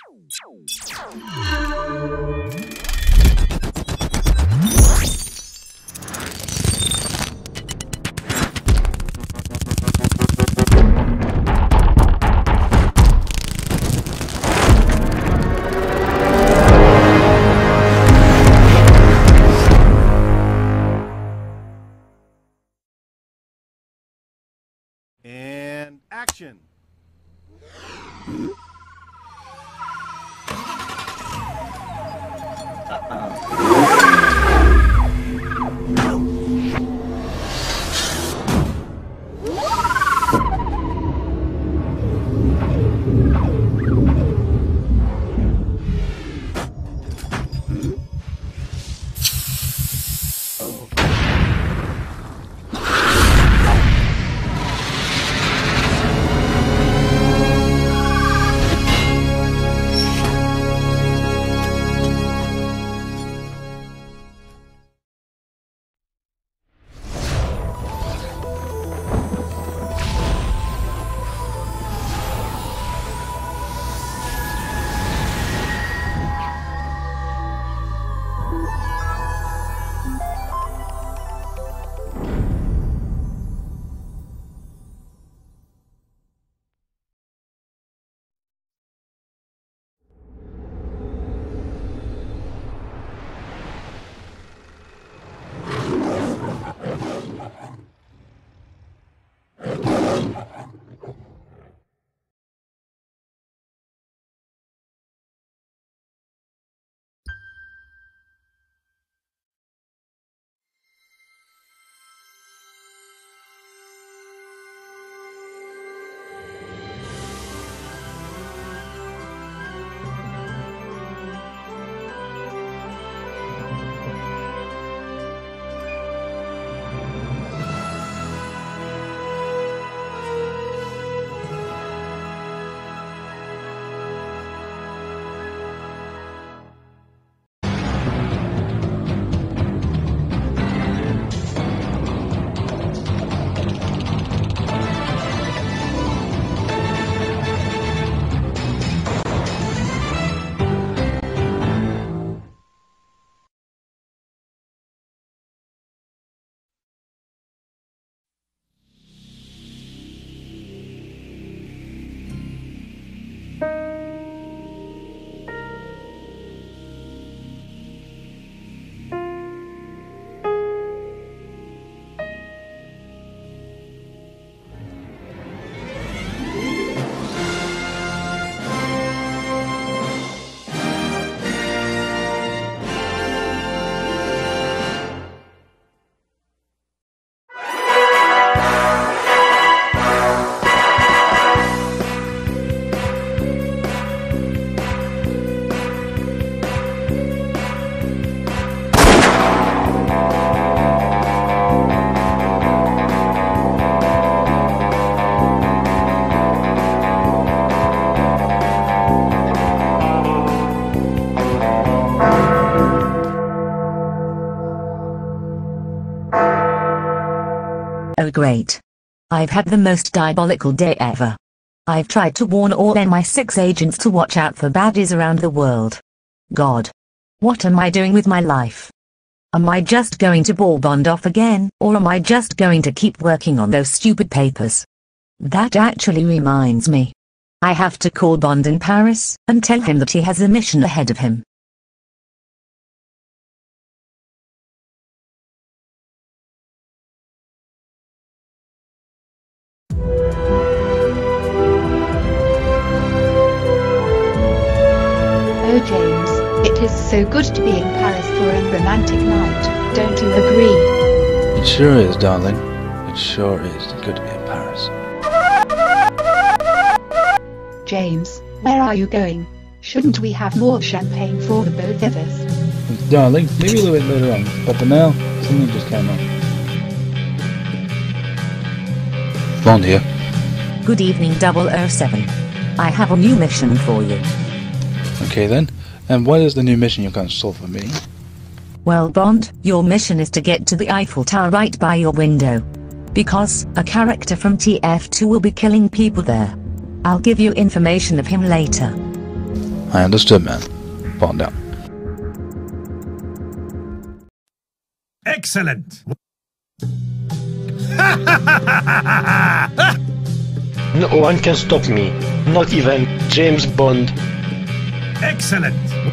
And action! Oh great. I've had the most diabolical day ever. I've tried to warn all MI6 agents to watch out for baddies around the world. God. What am I doing with my life? Am I just going to ball Bond off again, or am I just going to keep working on those stupid papers? That actually reminds me. I have to call Bond in Paris, and tell him that he has a mission ahead of him. Oh James, it is so good to be in Paris for a romantic night, don't you agree? It sure is, darling. It sure is good to be in Paris. James, where are you going? Shouldn't we have more champagne for the both of us? Darling, maybe a little bit later on, but for now, something just came up. Bond here. Good evening 007. I have a new mission for you. Okay then, and what is the new mission you're going to solve for me? Well Bond, your mission is to get to the Eiffel Tower right by your window. Because a character from TF2 will be killing people there. I'll give you information of him later. I understood, man. Bond out. Excellent. No one can stop me, not even James Bond. Excellent.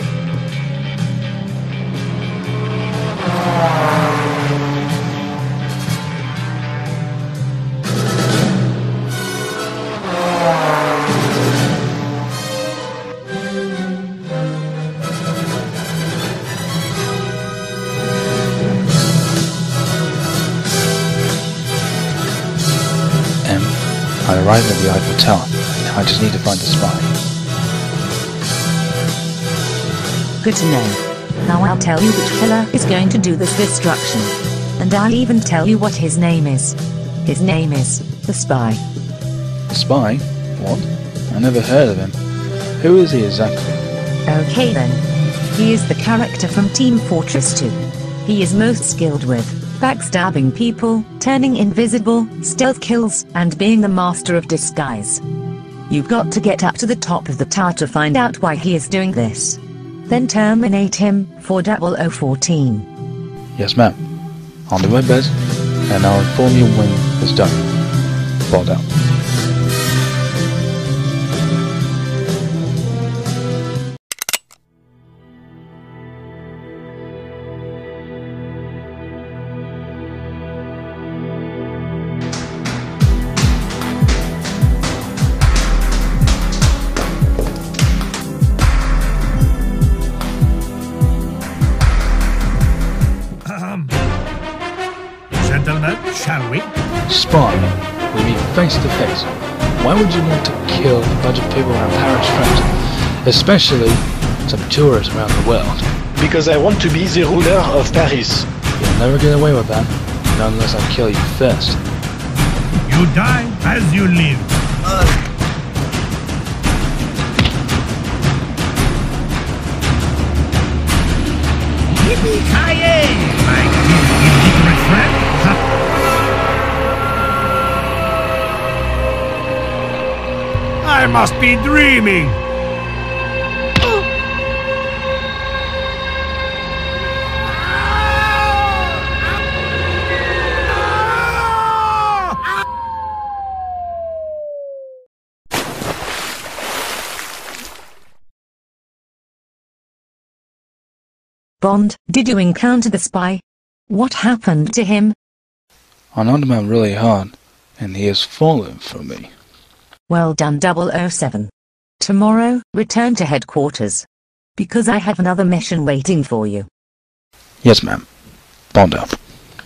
I arrived at the Eiffel Tower. I just need to find the spy. Good to know. Now I'll tell you which killer is going to do this destruction. And I'll even tell you what his name is. His name is the Spy. The spy? What? I never heard of him. Who is he exactly? Okay then. He is the character from Team Fortress 2. He is most skilled with backstabbing people, turning invisible, stealth kills, and being the master of disguise. You've got to get up to the top of the tower to find out why he is doing this. Then terminate him for 0014. Yes, ma'am. I'll do my best, and I'll inform you when it's done. Bond out. Gentlemen, shall we? Spy, we meet face to face. Why would you want to kill a bunch of people around Paris, France? Especially some tourists around the world. Because I want to be the ruler of Paris. You'll never get away with that, not unless I kill you first. You die as you live. Yippee-ki-yay, my illiterate friend. I must be dreaming. Bond, did you encounter the spy? What happened to him? I knocked him out really hard, and he has fallen from me. Well done 007. Tomorrow, return to headquarters. Because I have another mission waiting for you. Yes, ma'am. Bond out.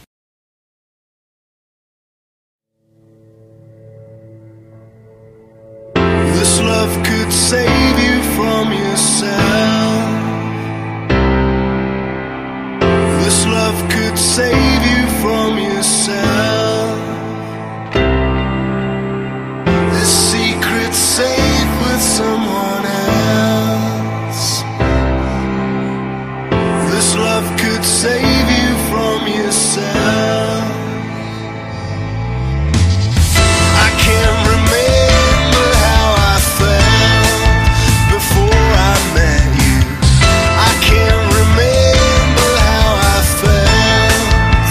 This love could save you from yourself. This love could save you from yourself. This secret's safe with someone else. This love could save you from yourself. I can't remember how I felt before I met you. I can't remember how I felt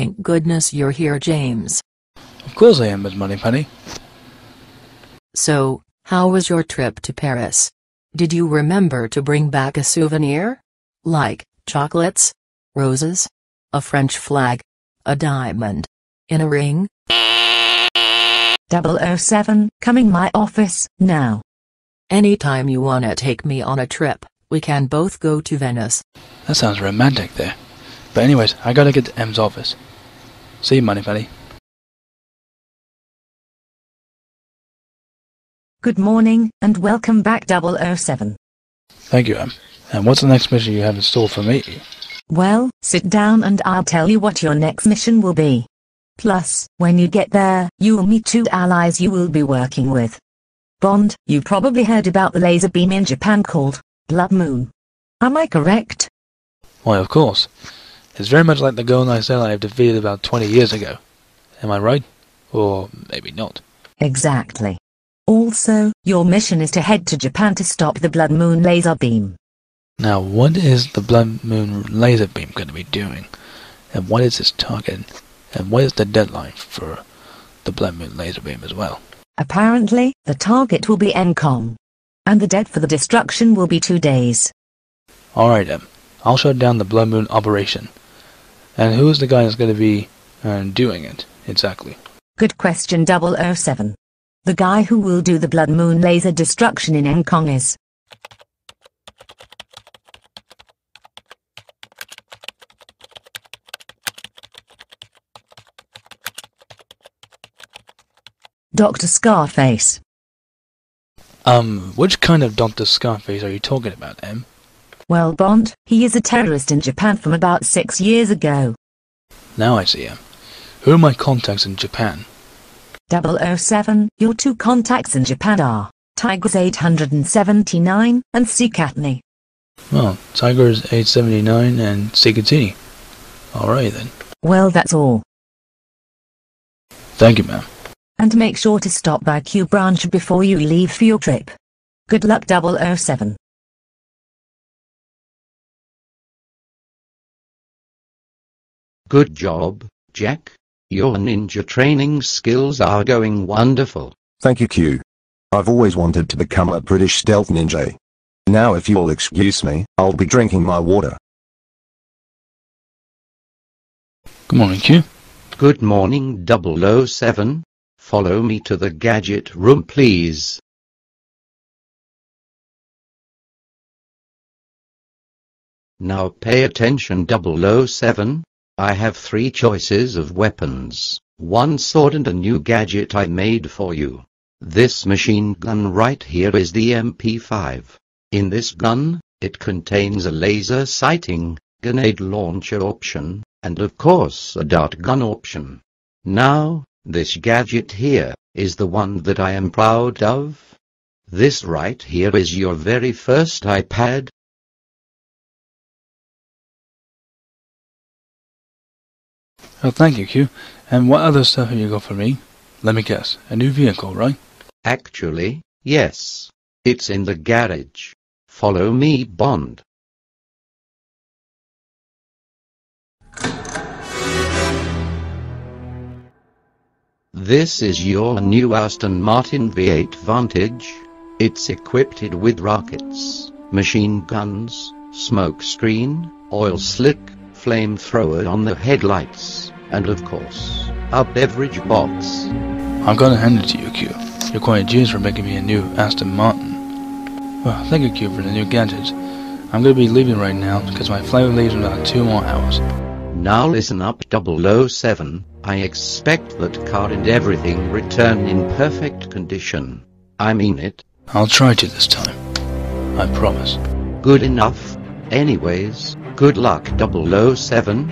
Thank goodness you're here, James. Of course I am, Miss Moneypenny. So, how was your trip to Paris? Did you remember to bring back a souvenir? Like chocolates? Roses? A French flag? A diamond? In a ring? 007, coming my office, now. Anytime you wanna take me on a trip, we can both go to Venice. That sounds romantic there. But anyways, I gotta get to M's office. See you, Moneypenny. Good morning, and welcome back 007. Thank you, M. And what's the next mission you have in store for me? Well, sit down and I'll tell you what your next mission will be. Plus, when you get there, you will meet 2 allies you will be working with. Bond, you probably heard about the laser beam in Japan called BloodMoon. Am I correct? Why, of course. It's very much like the Golden Cell I have defeated about 20 years ago. Am I right? Or maybe not. Exactly. Also, your mission is to head to Japan to stop the BloodMoon laser beam. Now, what is the BloodMoon laser beam going to be doing? And what is its target? And what is the deadline for the BloodMoon laser beam as well? Apparently, the target will be Encom. And the dead for the destruction will be 2 days. Alright, M. I'll shut down the BloodMoon operation. And who is the guy that's going to be doing it, exactly? Good question, 007. The guy who will do the BloodMoon laser destruction in Encom is Dr. Scarface. Which kind of Dr. Scarface are you talking about, M? Well, Bond, he is a terrorist in Japan from about 6 years ago. Now I see, M. Who are my contacts in Japan? 007, your 2 contacts in Japan are Tigers 879 and Sikatni. Well, Tiger's 879 and Sikatini. Alright then. Well, that's all. Thank you, ma'am. And make sure to stop by Q branch before you leave for your trip. Good luck, 007. Good job, Jack. Your ninja training skills are going wonderful. Thank you, Q. I've always wanted to become a British stealth ninja. Now if you'll excuse me, I'll be drinking my water. Good morning, Q. Good morning, 007. Follow me to the gadget room, please. Now pay attention, 007. I have 3 choices of weapons, 1 sword and a new gadget I made for you. This machine gun right here is the MP5. In this gun, it contains a laser sighting, grenade launcher option, and of course a dart gun option. Now, this gadget here, is the one that I am proud of. This right here is your very first iPad. Oh, thank you, Q. And what other stuff have you got for me? Let me guess. A new vehicle, right? Actually, yes. It's in the garage. Follow me, Bond. This is your new Aston Martin V8 Vantage. It's equipped with rockets, machine guns, smoke screen, oil slick, flamethrower on the headlights, and of course, a beverage box. I've got to hand it to you, Q. You're quite a genius for making me a new Aston Martin. Well, thank you, Q, for the new gadgets. I'm going to be leaving right now because my flight will leave in about 2 more hours. Now listen up, 007. I expect that car and everything return in perfect condition. I mean it. I'll try to this time. I promise. Good enough. Anyways, good luck, 007.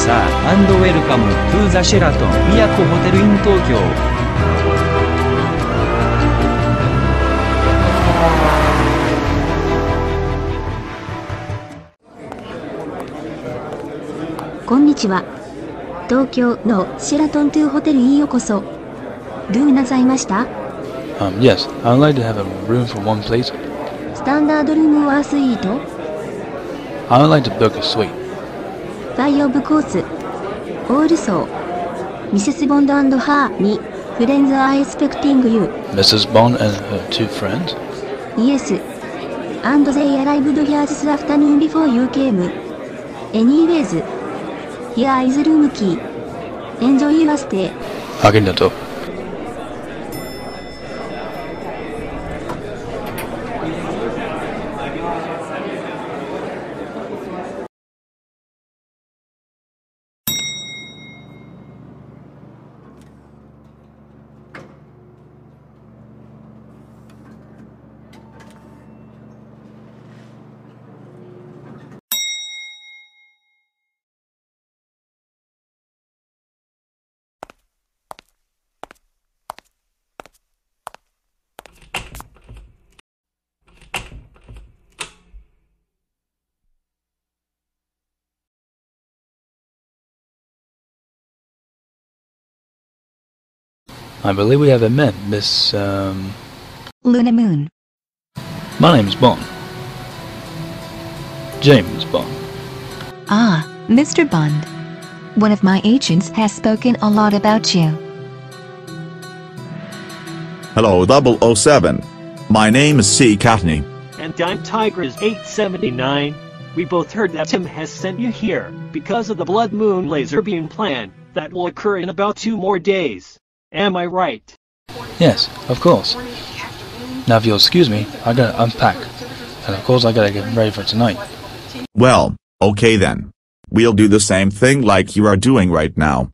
sir, and welcome to the Sheraton Miyako Hotel in Tokyo. Konnichiwa. 東京のシェラトントゥホテルへようこそ。どうなさいました？ Yes, I would like to have a room for one please. スタンダードルームはスイート？ I would like to book a suite. ファイオブコース。オールソー。ミセス・ボンド&ハーに、フレンズ・アイ・スペクティング・ユー。 Mrs. Bond and her two friends? Yes. And they arrived here this afternoon before you came. Anyways, here is room key. Enjoy your stay. ありがとう。I believe we haven't met, Miss, BloodMoon. My name is Bond. James Bond. Ah, Mr. Bond. One of my agents has spoken a lot about you. Hello 007. My name is C. Katney. And I'm Tigers 879. We both heard that Tim has sent you here because of the Blood Moon laser beam plan that will occur in about 2 more days. Am I right? Yes, of course. Now if you'll excuse me, I gotta unpack. And of course I gotta get ready for tonight. Well, okay then. We'll do the same thing like you are doing right now.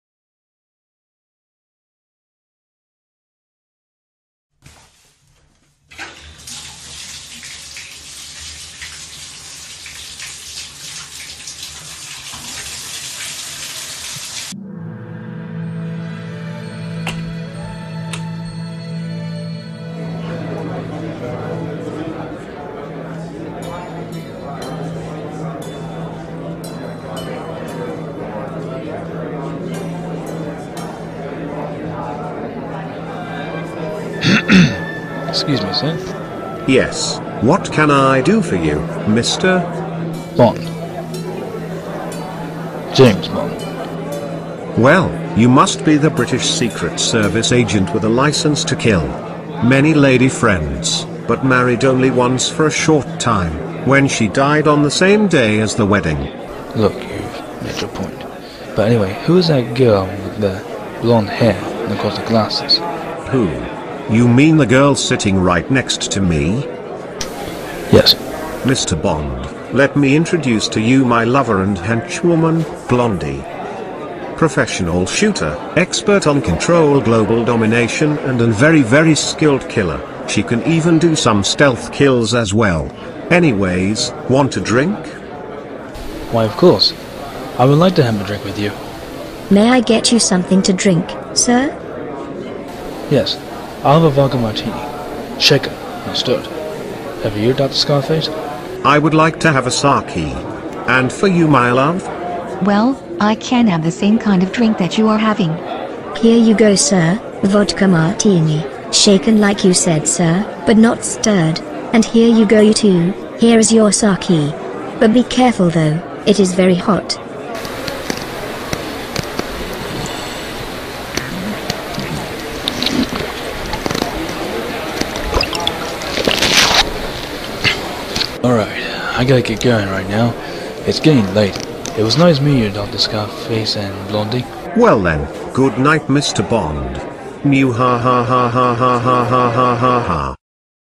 Excuse me, sir. Yes, what can I do for you, Mr. Bond. James Bond. Well, you must be the British Secret Service agent with a license to kill. Many lady friends, but married only once for a short time, when she died on the same day as the wedding. Look, you've made your point. But anyway, who is that girl with the blonde hair and of course the glasses? Who? You mean the girl sitting right next to me? Yes. Mr. Bond, let me introduce to you my lover and henchwoman, Blondie. Professional shooter, expert on control, global domination, and a very skilled killer. She can even do some stealth kills as well. Anyways, want a drink? Why, of course. I would like to have a drink with you. May I get you something to drink, sir? Yes. I'll have a vodka martini. Shaken, not stirred. Have you heard Dr. Scarface? I would like to have a sake. And for you, my love? Well, I can have the same kind of drink that you are having. Here you go, sir. Vodka martini. Shaken like you said, sir, but not stirred. And here you go, you too. Here is your sake. But be careful though, it is very hot. Alright, I gotta get going right now. It's getting late. It was nice meeting you, Dr. Scarface and Blondie. Well then, good night, Mr. Bond. Mew ha ha ha ha ha ha ha ha ha ha.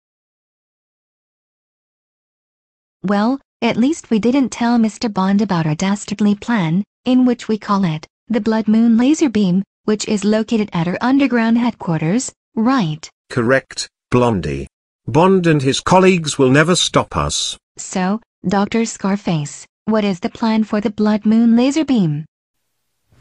Well, at least we didn't tell Mr. Bond about our dastardly plan, in which we call it the Blood Moon laser beam, which is located at our underground headquarters, right? Correct, Blondie. Bond and his colleagues will never stop us. So, Dr. Scarface, what is the plan for the Blood Moon laser beam?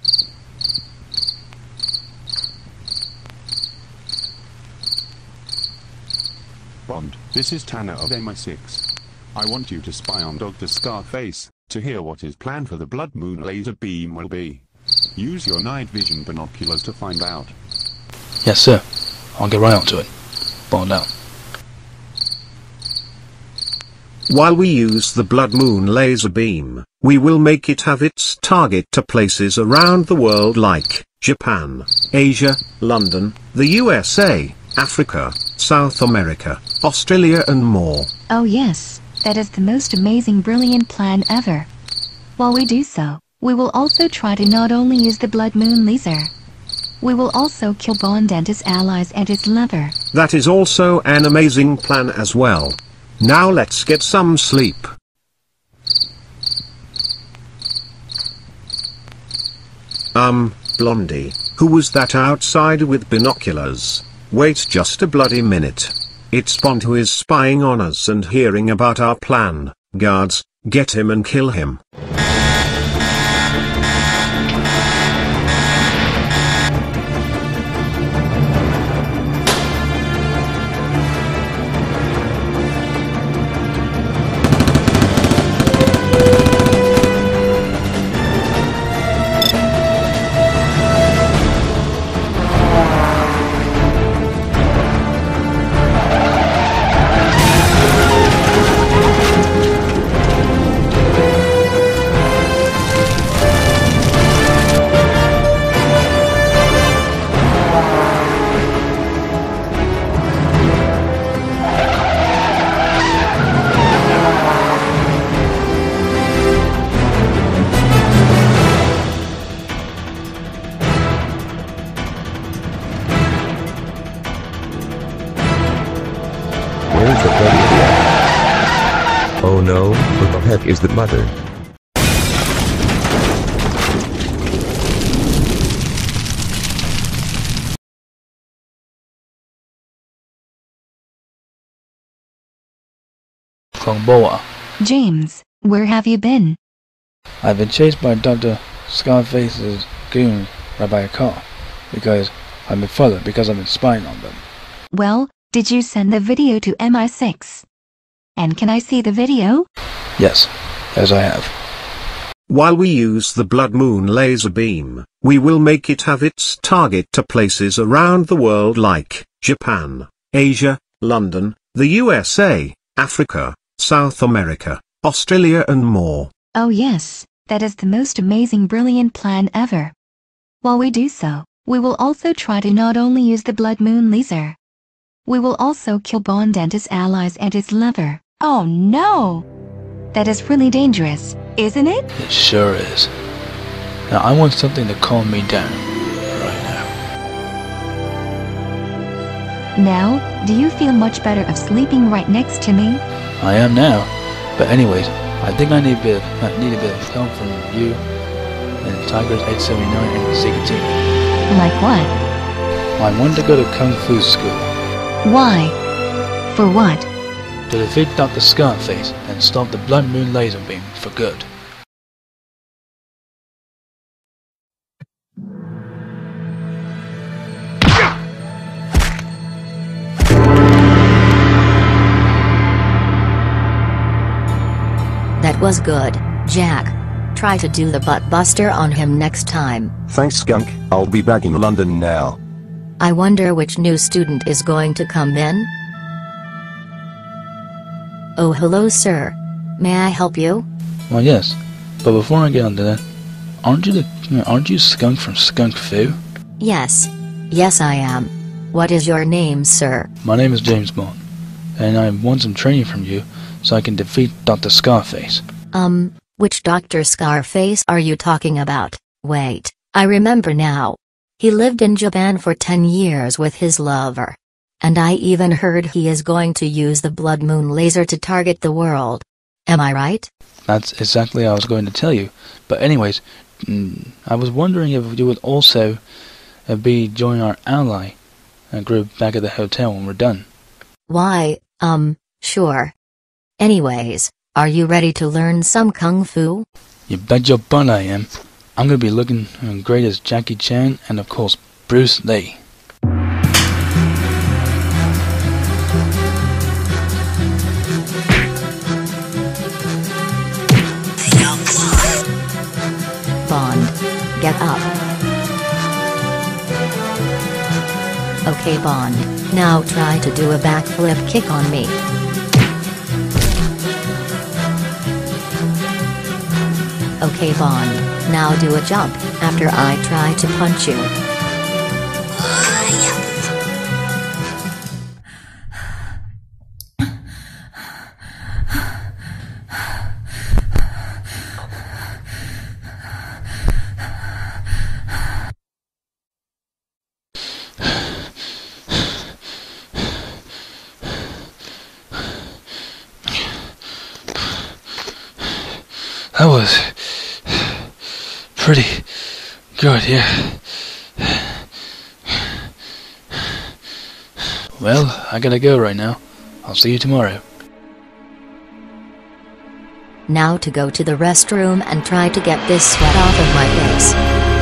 Bond, this is Tanner of MI6. I want you to spy on Dr. Scarface, to hear what his plan for the Blood Moon laser beam will be. Use your night vision binoculars to find out. Yes, sir. I'll get right onto it. Bond out. While we use the Blood Moon laser beam, we will make it have its target to places around the world like Japan, Asia, London, the USA, Africa, South America, Australia and more. Oh yes, that is the most amazing brilliant plan ever. While we do so, we will also try to not only use the Blood Moon laser. We will also kill Bond and his allies and his lover. That is also an amazing plan as well. Now let's get some sleep. Blondie, who was that outside with binoculars? Wait just a bloody minute. It's Bond who is spying on us and hearing about our plan. Guards, get him and kill him. Where's the bloody idiot? Oh no, where the heck is the mother? Kongboa. James, where have you been? I've been chased by Dr. Scarface's goon right by a car, because I've been followed because I've been spying on them. Well, did you send the video to MI6? And can I see the video? Yes, as I have. While we use the Blood Moon laser beam, we will make it have its target to places around the world like Japan, Asia, London, the USA, Africa, South America, Australia and more. Oh yes, that is the most amazing brilliant plan ever. While we do so, we will also try to not only use the Blood Moon laser. We will also kill Bond and his allies and his lover. Oh no! That is really dangerous, isn't it? It sure is. Now I want something to calm me down right now. Now, do you feel much better of sleeping right next to me? I am now. But anyways, I think I need a bit of help from you and Tigers 879 and Zigatini. Like what? I wanted to go to Kung Fu school. Why? For what? To defeat Dr. Scarface and stop the Blood Moon laser beam for good. That was good, Jack. Try to do the butt buster on him next time. Thanks, Skunk. I'll be back in London now. I wonder which new student is going to come in? Oh hello sir. May I help you? Well yes, but before I get on to that, aren't you Skunk from Skunk Fu? Yes. Yes I am. What is your name, sir? My name is James Bond, and I want some training from you so I can defeat Dr. Scarface. Which Dr. Scarface are you talking about? Wait, I remember now. He lived in Japan for 10 years with his lover. And I even heard he is going to use the Blood Moon laser to target the world. Am I right? That's exactly what I was going to tell you. But anyways, I was wondering if you would also join our ally group back at the hotel when we're done. Why, sure. Anyways, are you ready to learn some Kung Fu? You bet your butt I am. I'm gonna be looking great as Jackie Chan and of course Bruce Lee. Bond, get up. Okay Bond, now try to do a backflip kick on me. Okay Bond, now do a jump, after I try to punch you. That was pretty good, yeah. Well, I gotta go right now. I'll see you tomorrow. Now to go to the restroom and try to get this sweat off of my face.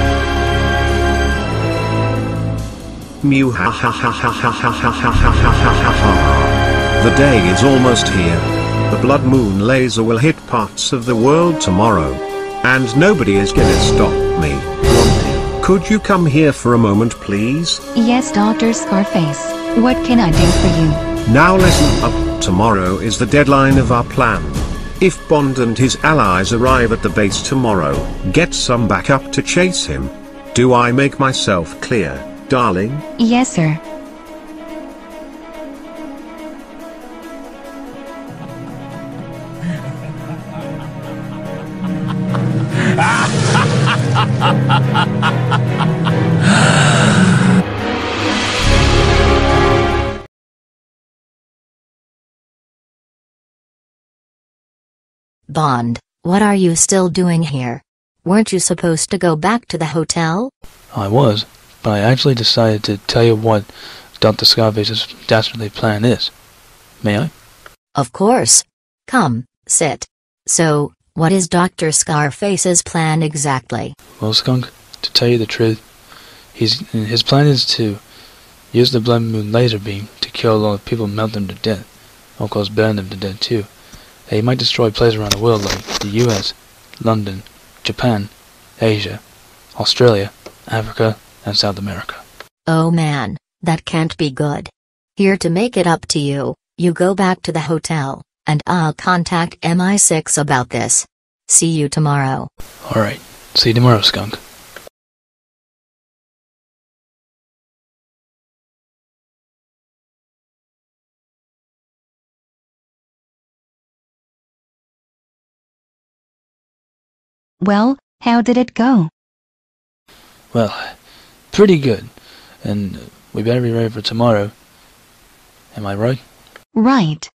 Mew ha ha ha ha ha ha ha ha ha ha ha. The day is almost here. The blood moon laser will hit parts of the world tomorrow. And nobody is gonna stop me. Blondie, could you come here for a moment please? Yes, Dr. Scarface. What can I do for you? Now listen up, tomorrow is the deadline of our plan. If Bond and his allies arrive at the base tomorrow, get some backup to chase him. Do I make myself clear, darling? Yes, sir. Bond, what are you still doing here? Weren't you supposed to go back to the hotel? I was, but I actually decided to tell you what Dr. Scarface's dastardly plan is. May I? Of course. Come, sit. So, what is Dr. Scarface's plan exactly? Well, Skunk, to tell you the truth, his plan is to use the BloodMoon laser beam to kill a lot of people and melt them to death. Of course, burn them to death too. He might destroy places around the world like the US, London, Japan, Asia, Australia, Africa, and South America. Oh man, that can't be good. Here to make it up to you, you go back to the hotel, and I'll contact MI6 about this. See you tomorrow. Alright, see you tomorrow, Skunk. Well, how did it go? Well, pretty good. And we better be ready for tomorrow. Am I right? Right.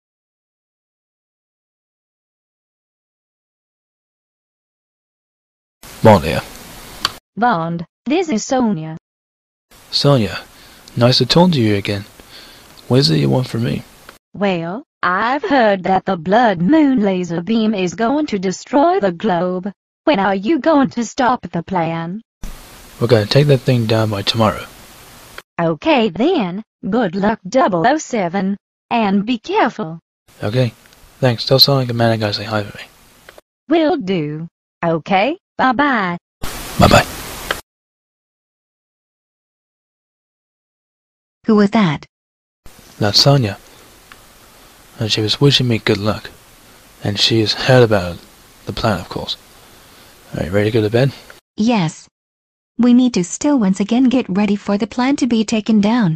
Bond here. Bond, this is Sonia. Sonia, nice to talk to you again. What is it you want from me? Well, I've heard that the BloodMoon laser beam is going to destroy the globe. When are you going to stop the plan? We're gonna take that thing down by tomorrow. Okay then, good luck 007, and be careful. Okay, thanks. Tell Sonic and Man guy say hi for me. Will do. Okay, bye-bye. Bye-bye. Who was that? That's Sonia. And she was wishing me good luck. And she has heard about the plan, of course. Are you ready to go to bed? Yes. We need to still once again get ready for the plan to be taken down.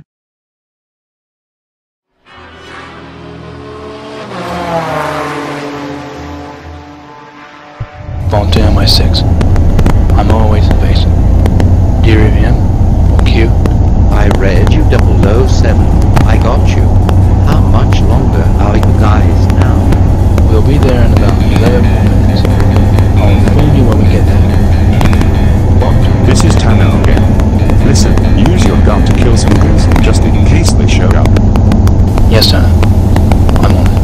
Volunteer MI6. I'm on my way to the base. Do you read me in? Or Q? I read you 007. I got you. How much longer are you guys now? We'll be there in about 11 more minutes. I'll inform you when we get there. What? This is Tanner again. Listen, use your gun to kill some ghouls, just in case they show up. Yes, Tanner. I'm on it.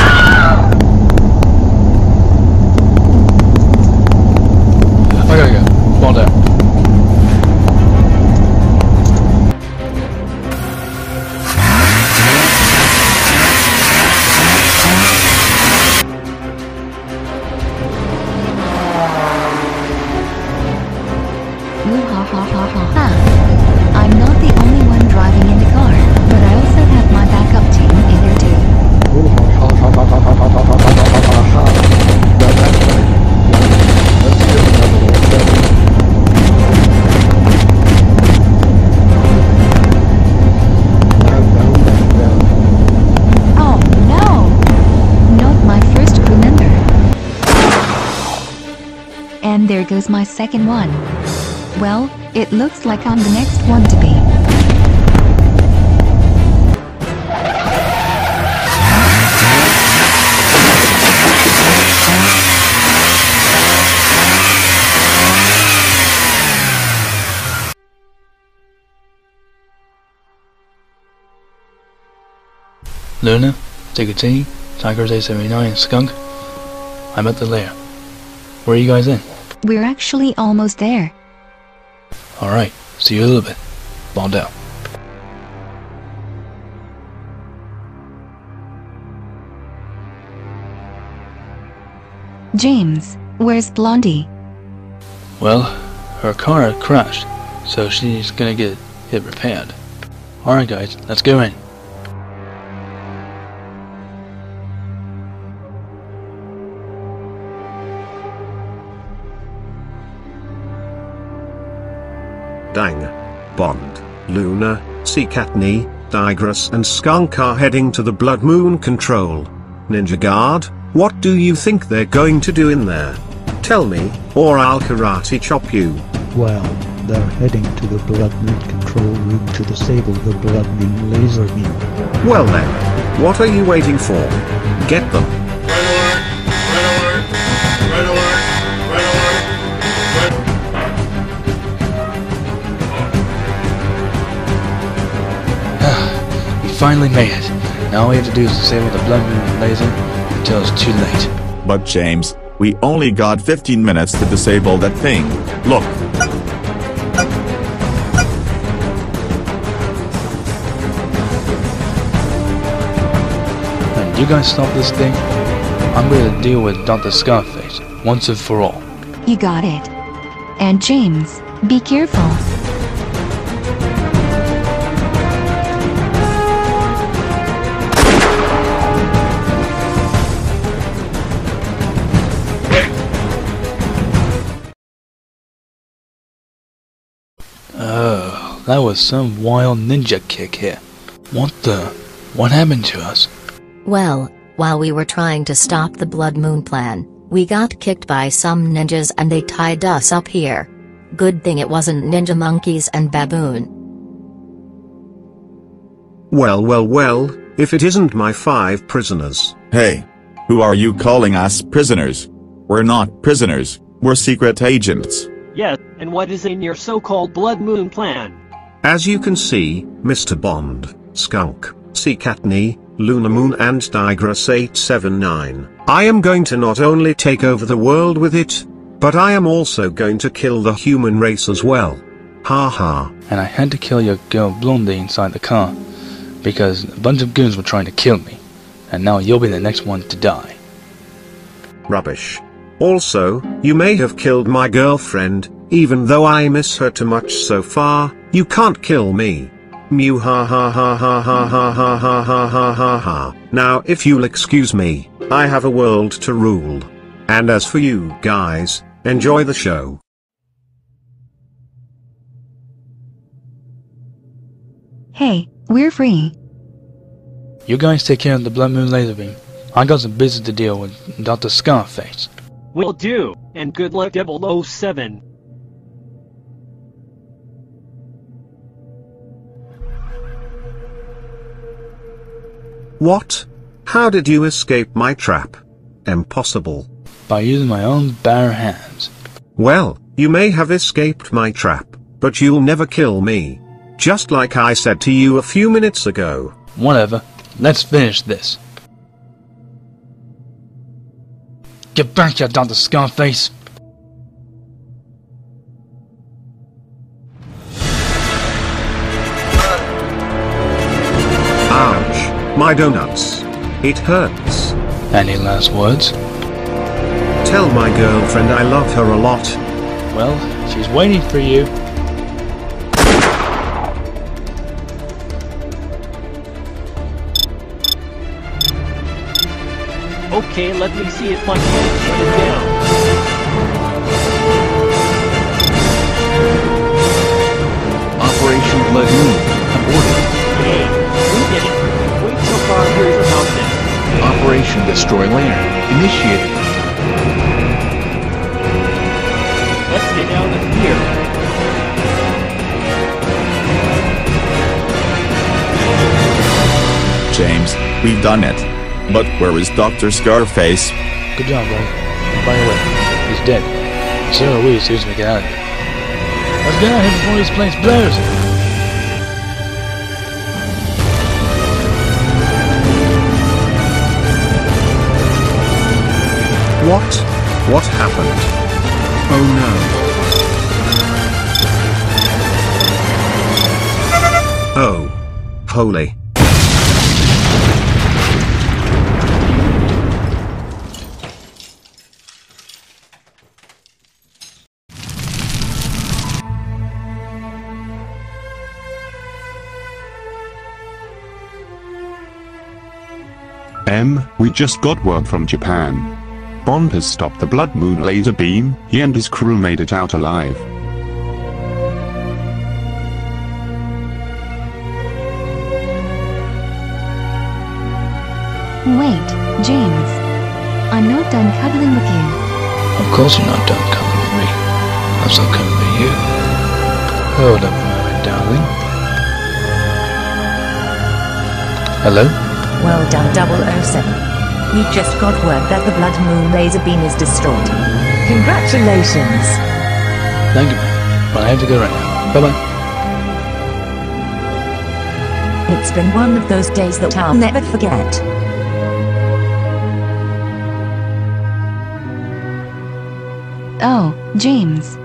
I gotta go. there goes my second one. Well, it looks like I'm the next one to be. Luna, Ticketing, Tigers A79, and Skunk. I'm at the lair. Where are you guys in? We're actually almost there. Alright, see you in a little bit. Bond out. James, where's Blondie? Well, her car crashed, so she's gonna get it repaired. Alright guys, let's go in. Dang. Bond, Luna, Seacatney, Digress and Skunk are heading to the Blood Moon Control. Ninja Guard, what do you think they're going to do in there? Tell me, or I'll karate chop you. Well, they're heading to the Blood Moon Control Room to disable the Blood Moon laser beam. Well then, what are you waiting for? Get them. Finally made it. Now all we have to do is disable the Blood Moon laser until it's too late. But James, we only got 15 minutes to disable that thing. Look. When you guys stop this thing, I'm going to deal with Dr. Scarface once and for all. You got it. And James, be careful. Oh, that was some wild ninja kick here. What happened to us? Well, while we were trying to stop the Blood Moon plan, we got kicked by some ninjas and they tied us up here. Good thing it wasn't ninja monkeys and baboon. Well, if it isn't my 5 prisoners. Hey, who are you calling us prisoners? We're not prisoners, we're secret agents. Yes, and what is in your so-called Blood Moon plan? As you can see, Mr. Bond, Skunk, Seacatney, Luna Moon and Digress 879, I am going to not only take over the world with it, but I am also going to kill the human race as well. Ha ha. And I had to kill your girl Blondie inside the car, because a bunch of goons were trying to kill me, and now you'll be the next one to die. Rubbish. Also, you may have killed my girlfriend, even though I miss her too much so far, you can't kill me. Mew ha ha ha ha ha ha ha ha ha ha ha ha. Now if you'll excuse me, I have a world to rule. And as for you guys, enjoy the show. Hey, we're free. You guys take care of the Blood Moon laser beam. I got some business to deal with Dr. Scarface. Will do, and good luck 007. What? How did you escape my trap? Impossible. By using my own bare hands. Well, you may have escaped my trap, but you'll never kill me. Just like I said to you a few minutes ago. Whatever. Let's finish this. Get back here, Dr. Scarface! Ouch, my donuts. It hurts. Any last words? Tell my girlfriend I love her a lot. Well, she's waiting for you. Okay, let me see if I can shut it down. Operation Blood Moon, aborted. Hey, we did it. Wait till Carl hears about this. Operation Destroy Lair, initiated. James, we've done it. But where is Dr. Scarface? Good job, boy. By the way, he's dead. So are we as soon as we get out of here. Let's get out of here before this place blows! What? What happened? Oh no. Oh. Holy. We just got word from Japan. Bond has stopped the BloodMoon laser beam. He and his crew made it out alive. Wait, James. I'm not done cuddling with you. Of course you're not done coming with me. I'm still coming with you. Hold up a moment, darling. Hello? Well done, 007. We just got word that the BloodMoon laser beam is destroyed. Congratulations! Thank you, man. But I have to go right now. Bye-bye. It's been one of those days that I'll never forget. Oh, James.